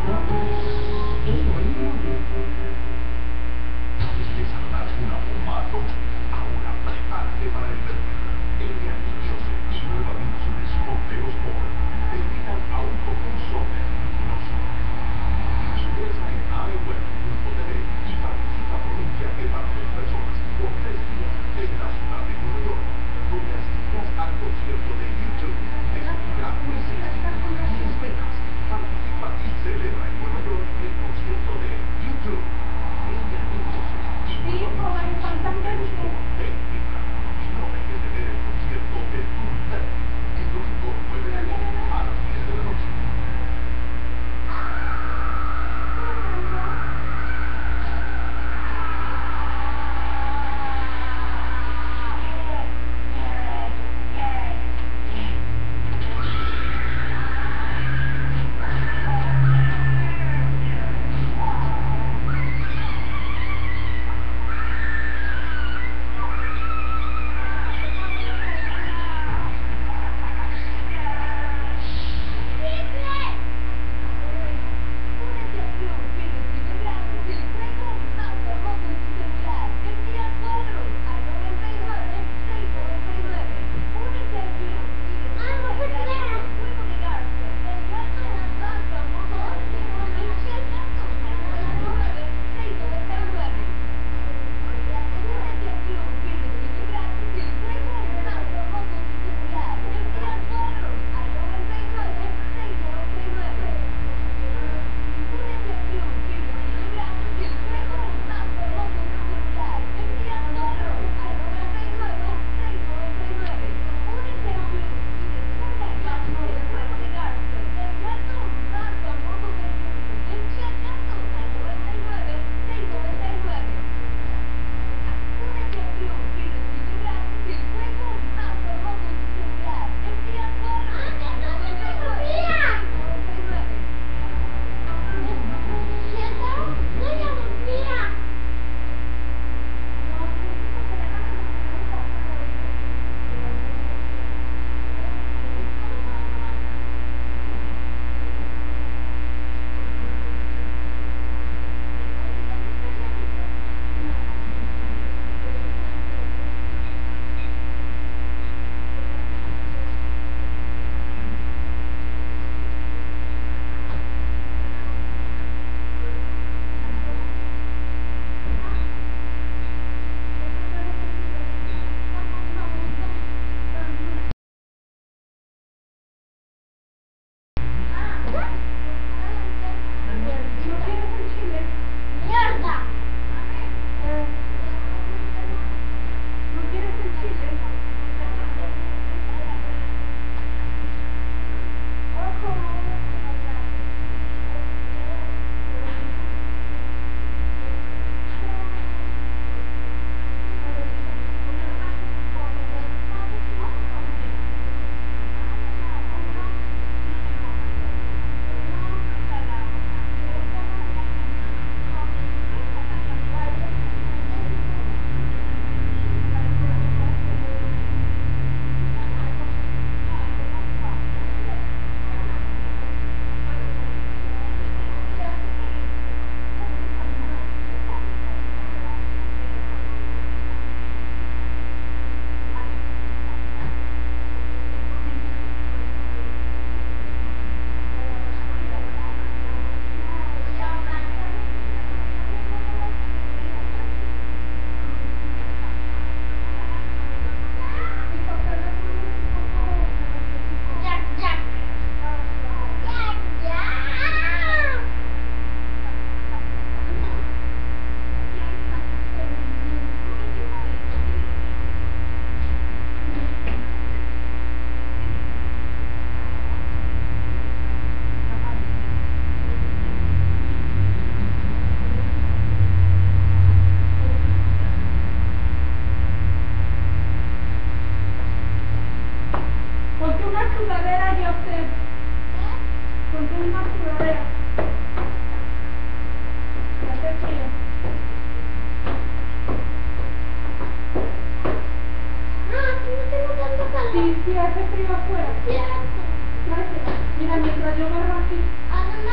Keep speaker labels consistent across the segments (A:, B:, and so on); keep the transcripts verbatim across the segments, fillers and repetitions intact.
A: Sí, hace frío afuera. Gracias. Mira, mientras yo agarro aquí.
B: ¿A mamá?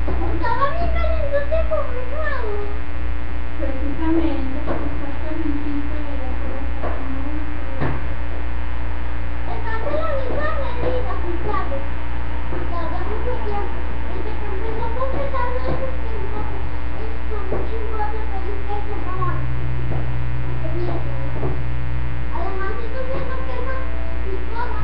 A: Estaba bien caliente como nuevo.
B: Precisamente, porque está calientito y la cosa está como
A: Está de la misma medida, fíjate. Tarda mucho tiempo. Desde que empezamos a pesarlo ese tiempo, es un chingo de pelis que se acaban. Además, esto se nos quema y todo.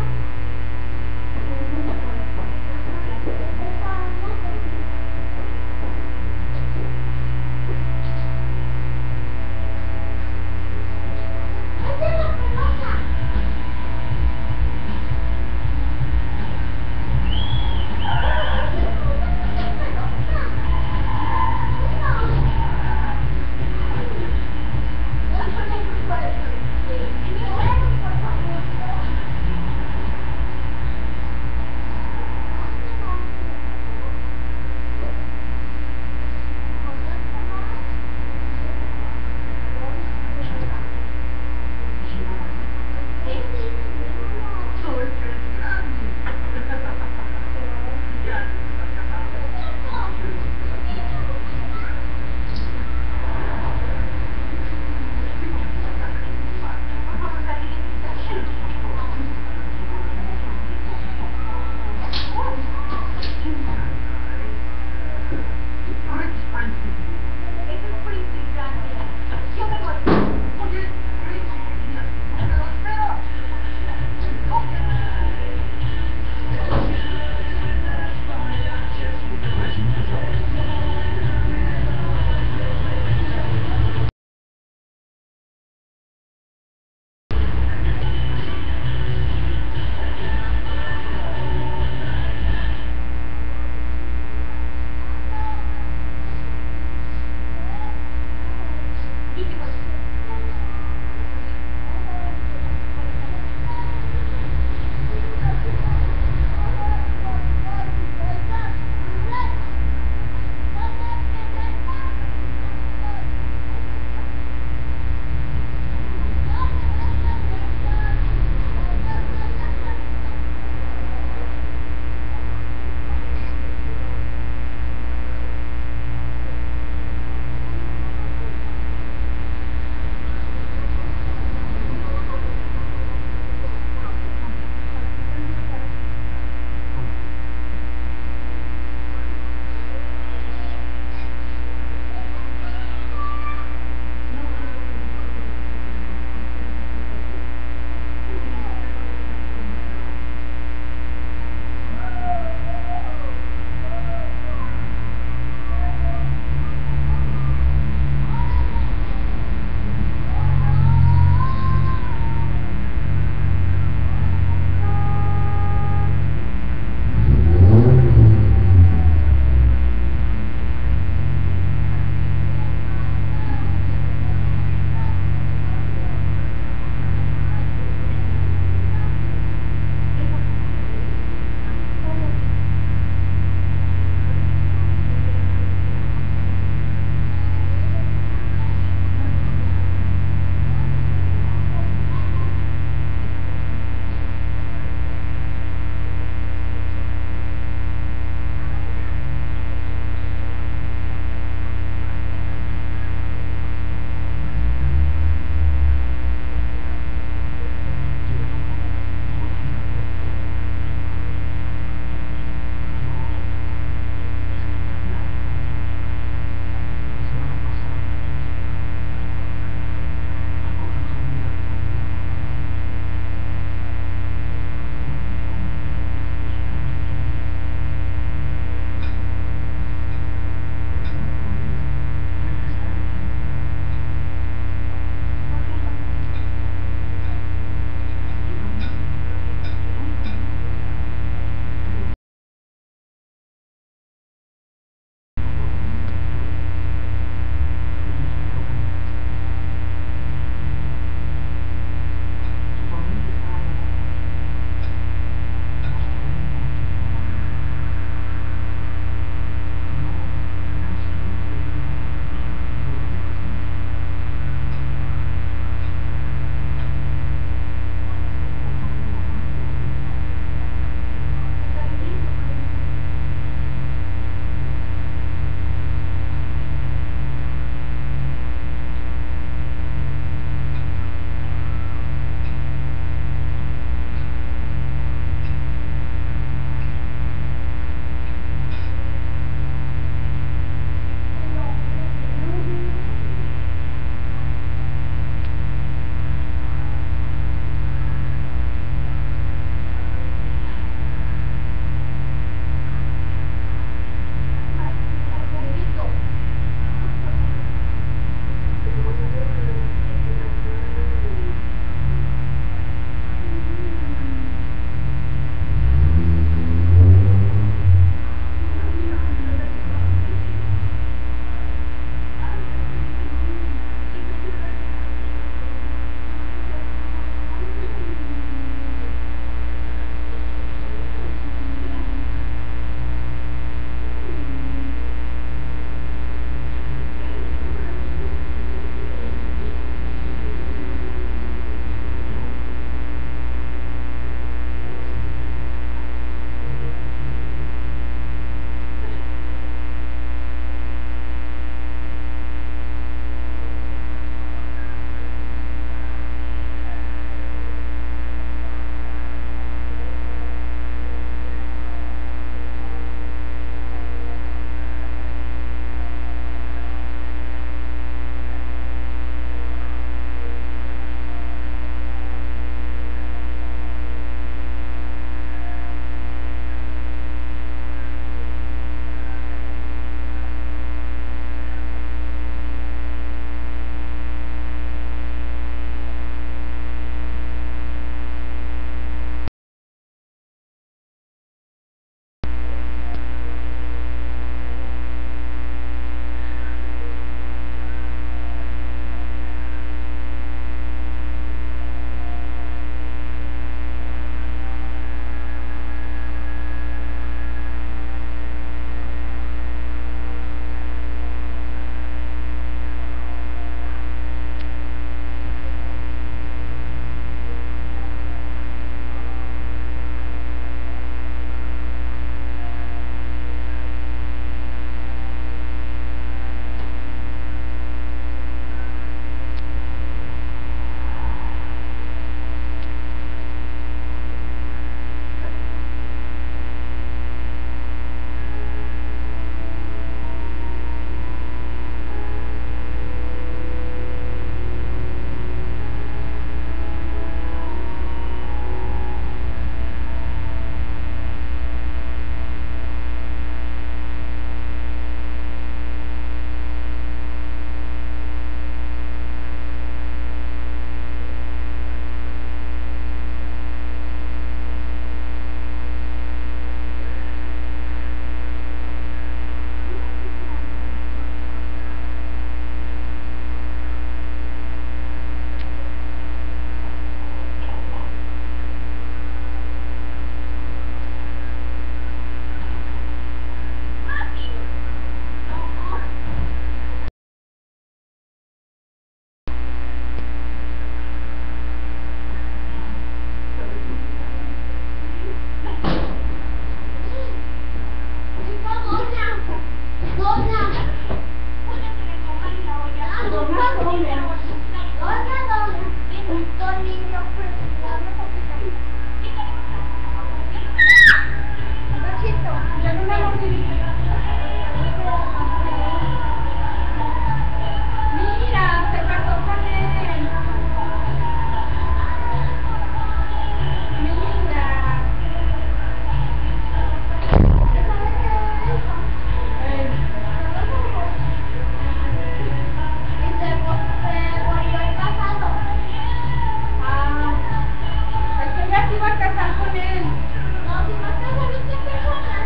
B: casar con él.
A: No, si no te volviste personal,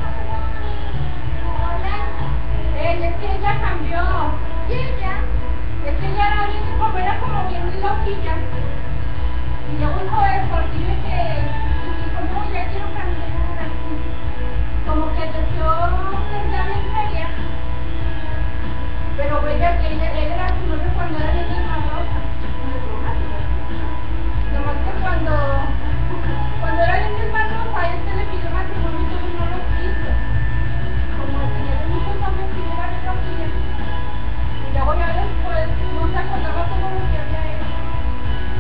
B: Él, es que ella cambió.
A: y ella,
B: Es que ella era bien, como era como bien loquilla. Y luego un joven porque dice que, y dijo, no, ya quiero cambiar así. Como que deseó ser ya bien seria. Pero ella, ella, él era su novio cuando era de misma rosa. Nomás que cuando, cuando era de misma rosa, él se le pidió matrimonio y todo no lo quiso. Como tenía de muchos hombres que era bien loquilla. Y luego ya después no se acordaba todo lo que había hecho.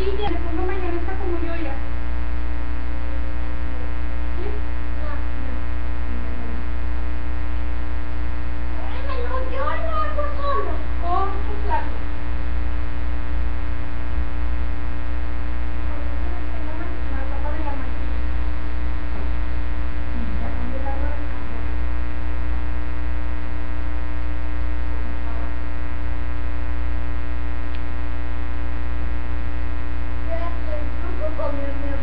B: tortilla, le pongo mayonesa como yo ya. ¿Sí?
A: No, no. Bueno, yo lo hago solo.
B: Con su plato. Tengo la tapa de la máquina. Ya cambié el agua del café.
A: Ya estoy loco comiendo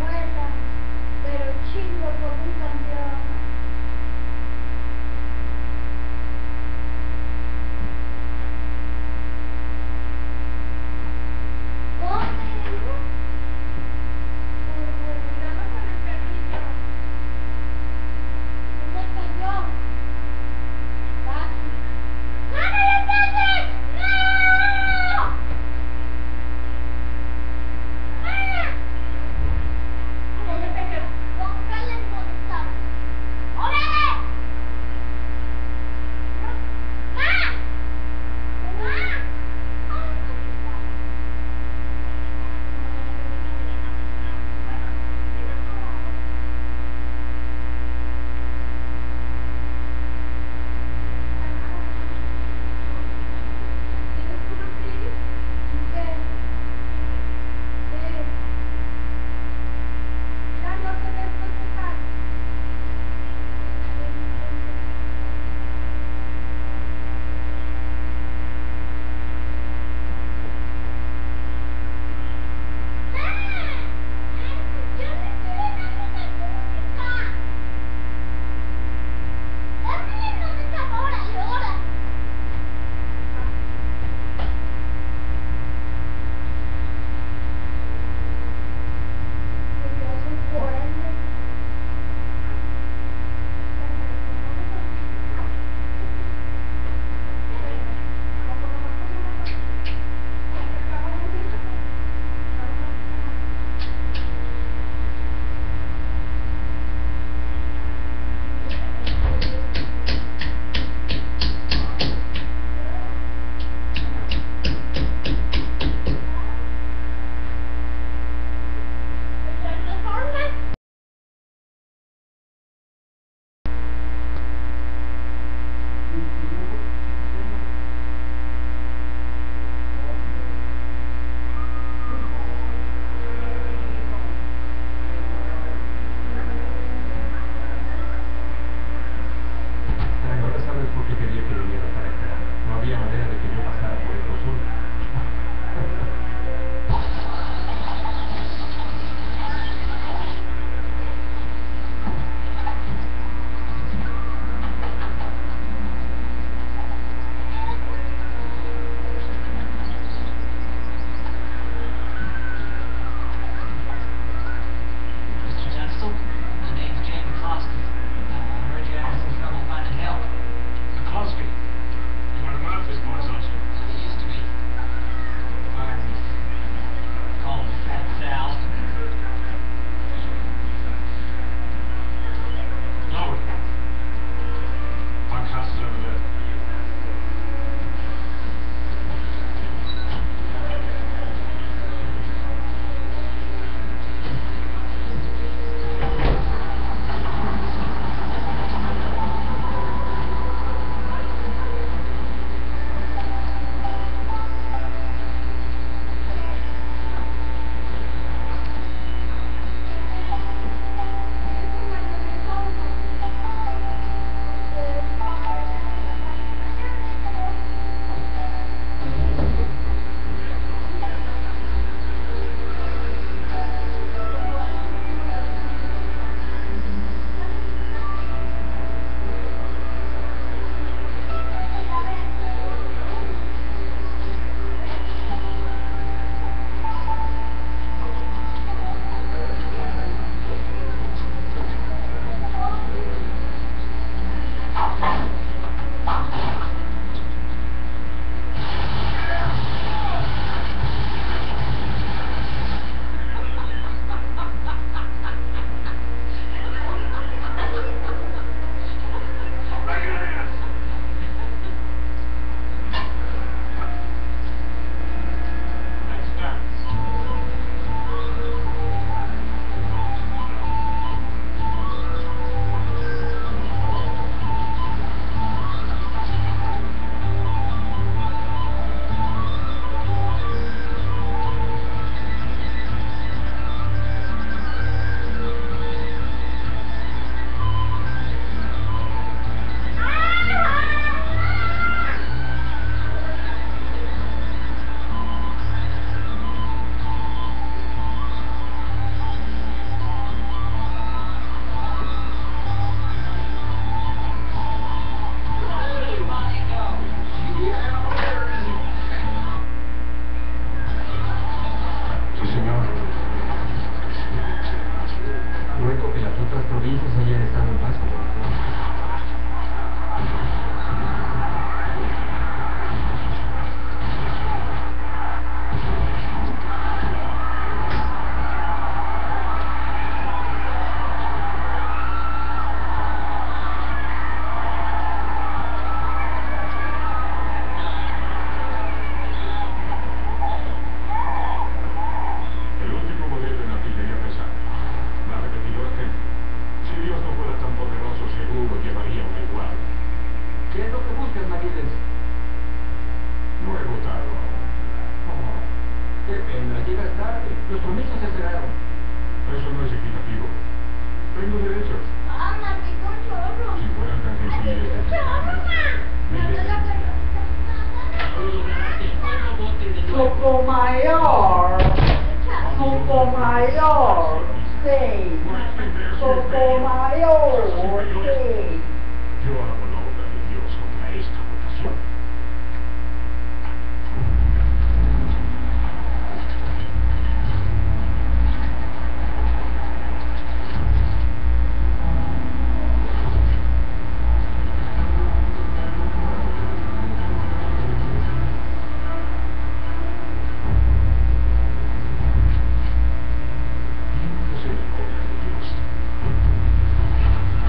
C: llegas tarde. Los comicios se cerraron.
D: Eso no es equitativo. Tengo derechos.
A: Mamá, tengo un chorro.
D: Si fueran tan sencillos de
A: ¡Chorro, mamá!
D: me
A: No te la
D: les-
E: Sotomayor, Sotomayor, seis, Sotomayor, seis.
D: Yo hago la obra de Dios contra esta votación. Yo no sé la obra de Dios.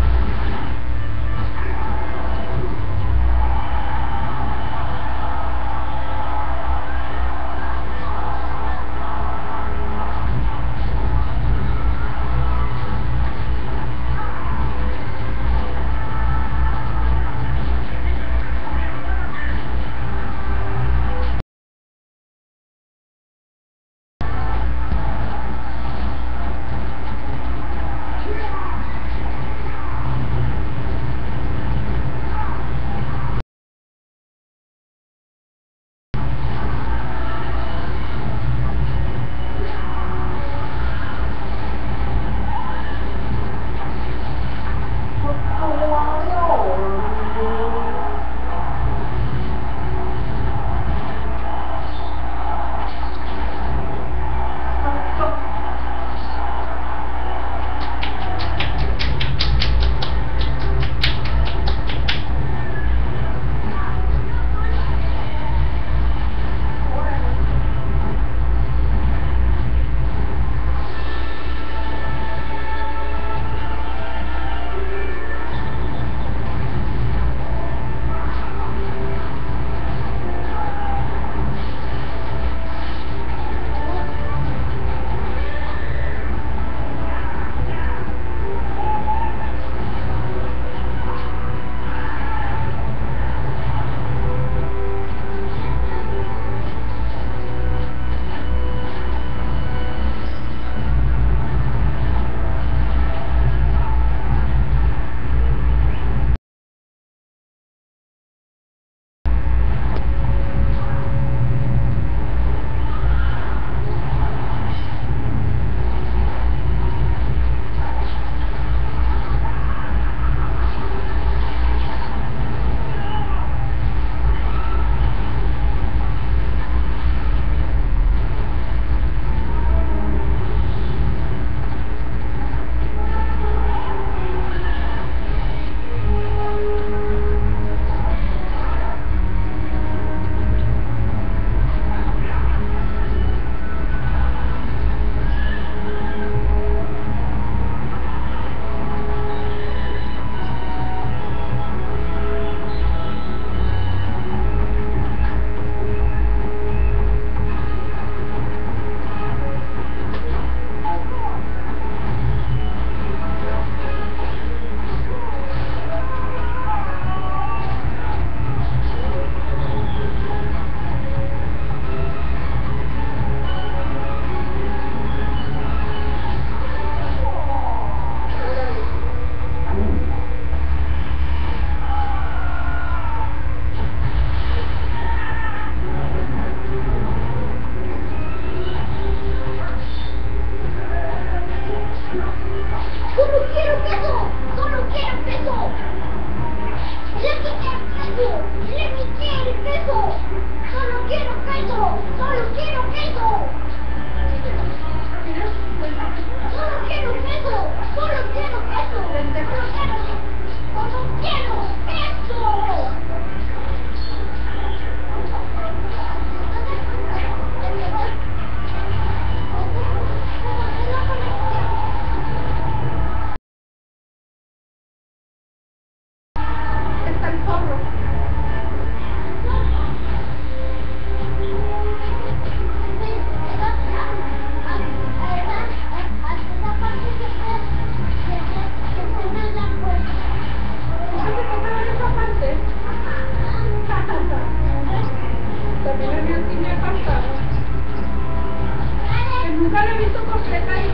B: nunca lo he visto completa y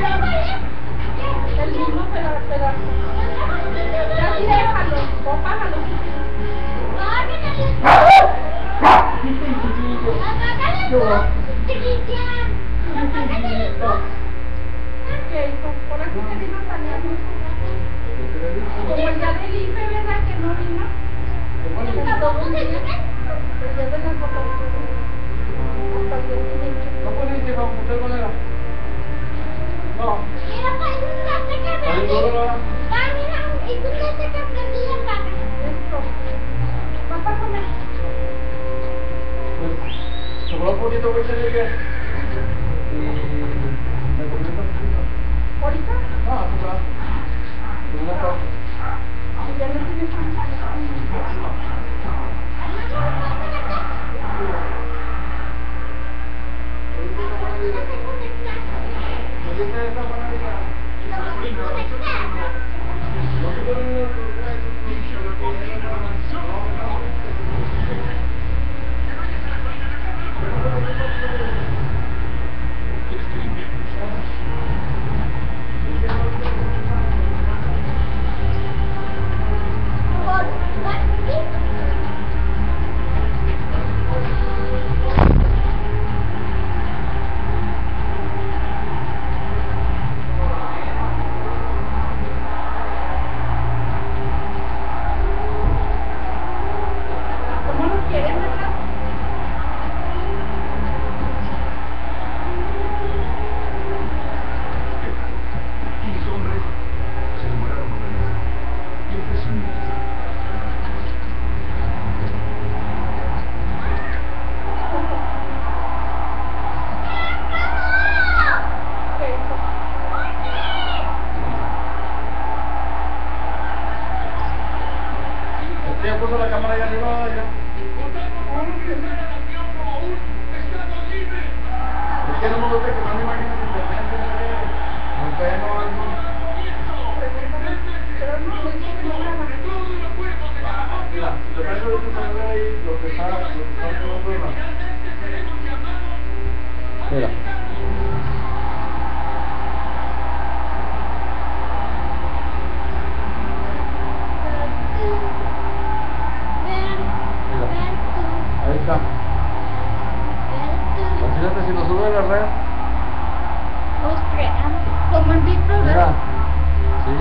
B: el mismo pedazo. Ya sí déjalo, o pájalo. ¿Qué hizo? Por eso que vino tan lejos. Como el día del I F E, ¿verdad? Que no vino. El día de las fotos. Hasta el día siguiente.
C: ¿No pudiste computar con ella? No.
A: Mira, parece una taza que
C: Ahí
A: aprendí.
C: no lo va.
A: Ah, mira, es una taza que aprendí en casa.
B: Esto. ¿Vas a comer?
C: Pues, sobró un poquito, voy a tener que... Y... ¿Me comentas?
B: ¿Ahorita?
C: No, así va. Una cosa.
B: Y ya no tienes hambre. ¿Cómo lo quieres, verdad?
D: quince hombres se demoraron en venir. Y ofrecí mi vida.
B: ¿Qué hizo?
C: Este ya puso la cámara ahí arriba, ya. Es que no me gusta que mande imágenes de internet, no sé. No sé, no, algo.
B: Pero no, me dice que no graba.
C: Mira, si le prendo ahorita se ve ahí lo que está, lo que está haciendo la... Mira. Ahí está. Imagínate si lo sube a la red.
B: Como en Big Brother.
C: Mira. Sí.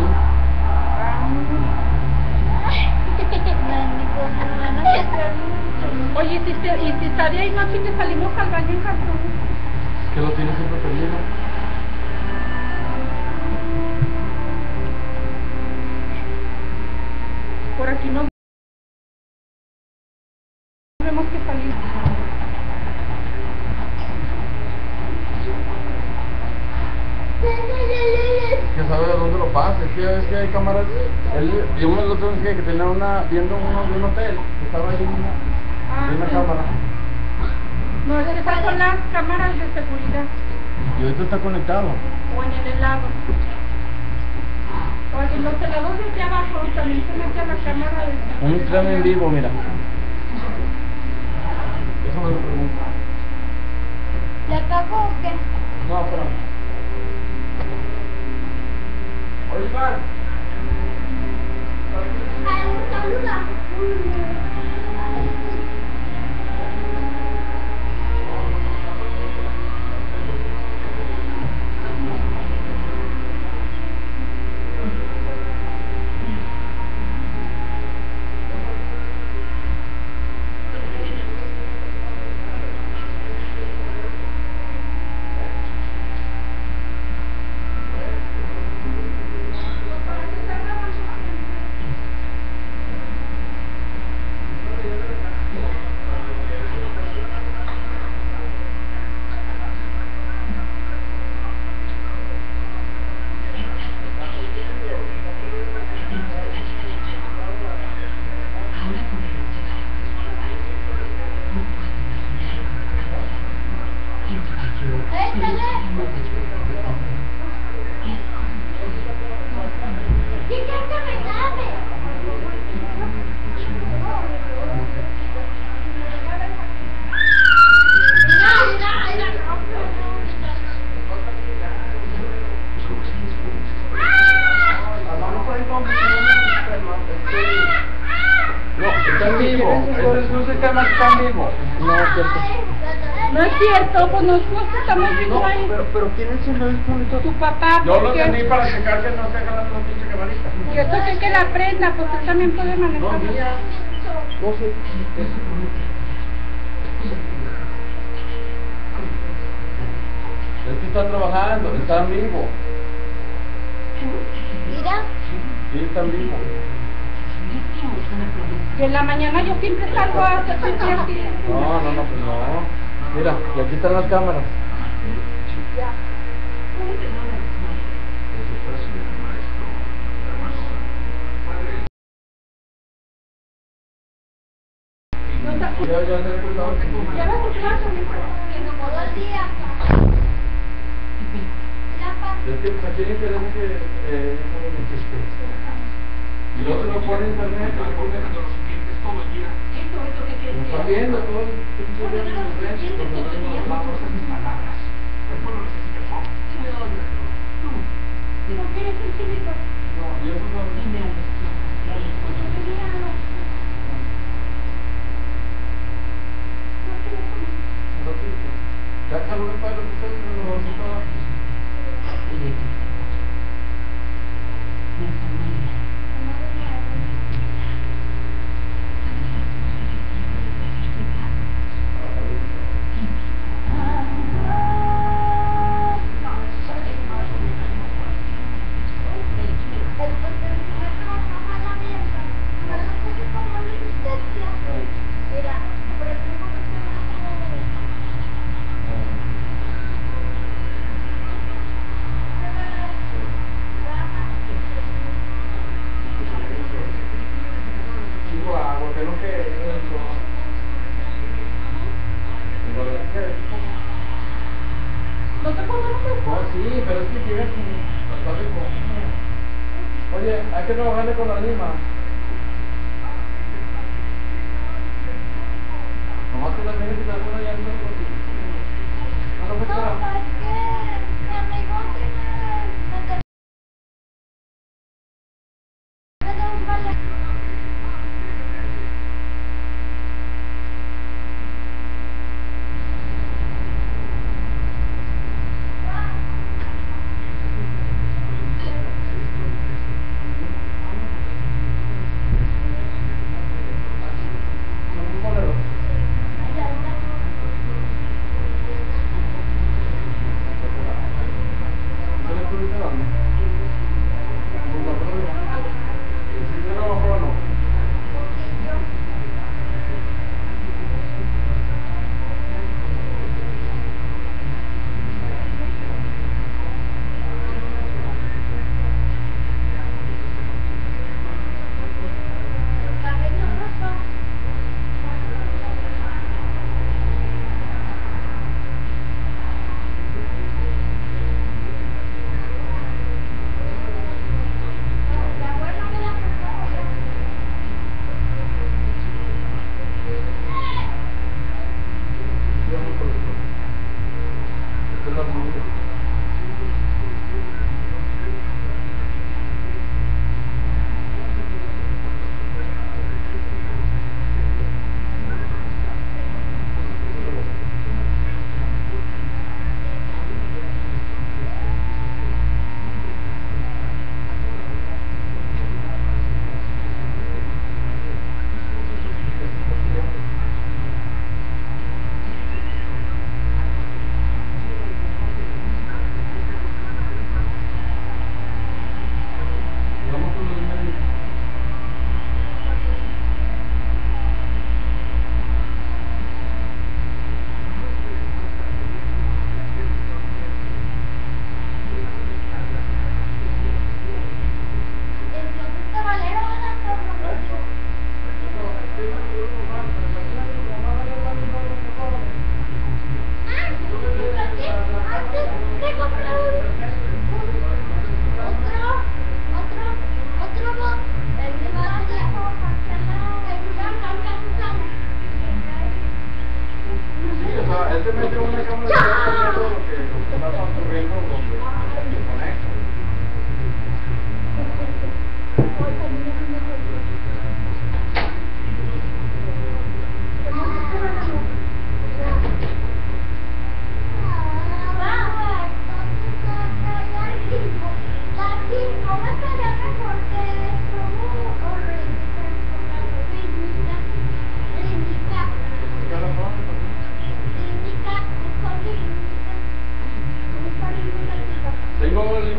B: Oye, si te, y si está de ahí noche que salimos al baño en cartón.
C: Es que lo tiene siempre perdido.
B: Por aquí no tenemos que salir.
C: Que sabe de dónde lo pasa. Es que ya ves que hay cámaras. Él, yo me lo tengo que, que tenía una, viendo uno de un hotel. Que estaba ahí en una,
B: Ah,
C: en una
B: sí.
C: cámara.
B: No, es que esas son las cámaras de seguridad.
C: Y ahorita está conectado.
B: O en el helado. O en los helados de aquí abajo también se mete a la cámara de
C: Un tren en vivo, mira. Eso me lo pregunto.
A: ¿Le cago o qué?
C: No, espérame. Oye, Iván.
A: Ay, un saludo.
C: vivo. Ese es un sistema que está en vivo.
E: No, es cierto.
B: No es cierto, pues nosotros estamos viendo
E: No,
B: ahí.
E: pero, pero ¿quién encendió el monitor?
B: Tu papá,
C: Yo lo
B: porque
C: tenía para checar que no esté jalando la pinche camarita.
B: yo toqué que la prenda, pues él también puede
C: No,
B: manejar.
C: mía.
E: No sé.
C: Es que está trabajando, está en vivo.
A: Mira.
C: Sí, está en vivo.
B: Y en la mañana yo siempre salgo a hacer ejercicio.
C: No, no, no, pues no. Mira, y aquí están las cámaras.
D: Ese frase del maestro, hermano, padre.
B: No te-
C: Ya, ya se ha escuchado.
B: Ya va a tu clase, mijo.
A: Todo el día. Mira, pa.
C: Es que pues, aquí interesa que... Eh, y luego se lo pone en internet.
D: Al contando los siguientes todo el día.
B: Esto, esto, ¿qué quieres
C: Lo
B: que
C: está
B: haga?
C: viendo todo el pinche día en internet.
D: Las fuerzas mis palabras. El pueblo necesita todo.
B: ¿No quieres un chilito?
C: No, y eso no... Ya caló el palo que usted no lo va agua, que no que
B: ¿No te puedo dar un beso?
C: no, sí, pero es que llega sin está rico. Oye, hay que trabajarle con la lima. Nomás que la mires y te das una llanta así. No, no me
A: No,
C: espera.
A: es que mi amigo tiene... tiene un vale.
C: Son un bolero. ¿Se le estuviste dando? ¿Un patrón? ¿Hiciste trabajo o no? Esta es la música.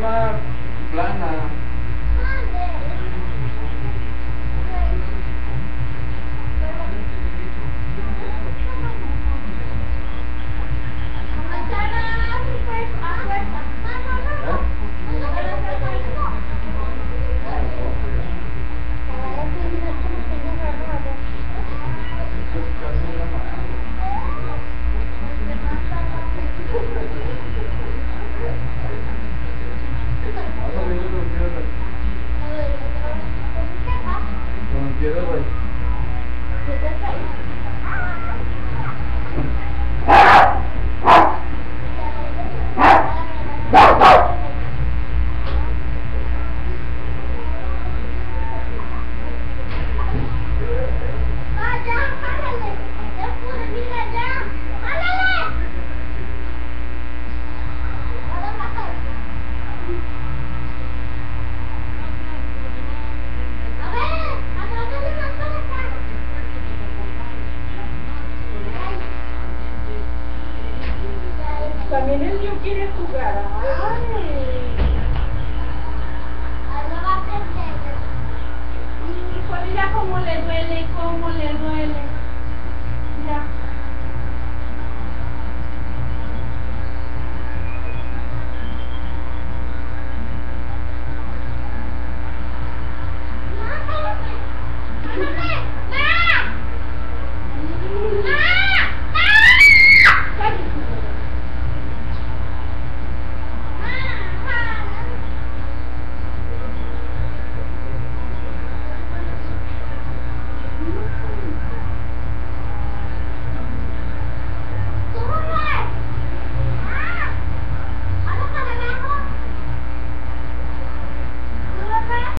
C: una plana.
B: También el niño quiere jugar. Ay. Hijo, mira cómo le duele, cómo le duele. Mira.